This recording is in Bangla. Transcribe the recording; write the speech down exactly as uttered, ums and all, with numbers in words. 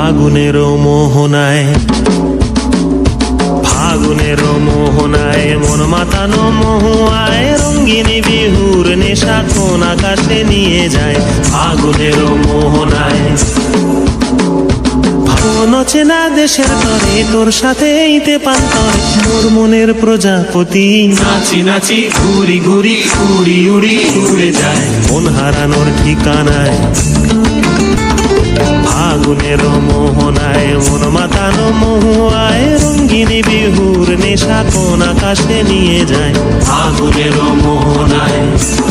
ফাগুনের মোহনায় ফাগুনের মোহনায় মন মাতানো মহুয়ায় রঙ্গিনী বিহুর নেশা কোন আকাশে নিয়ে যায় ফাগুনের মোহনায় চেনা দেশের তরে তোর সাথে ইতে পান্তরে মোর মনের প্রজাপতি নাচি নাচি ঘুরি ঘুরি উড়ি উড়ি উড়ে যায় মন হারানোর ঠিকানায় ফাগুনের মোহনায় মন মাতানো মহুয়ায় রঙ্গিনী বিহুর নেশা কোন আকাশে নিয়ে যায় ফাগুনের মোহনায়।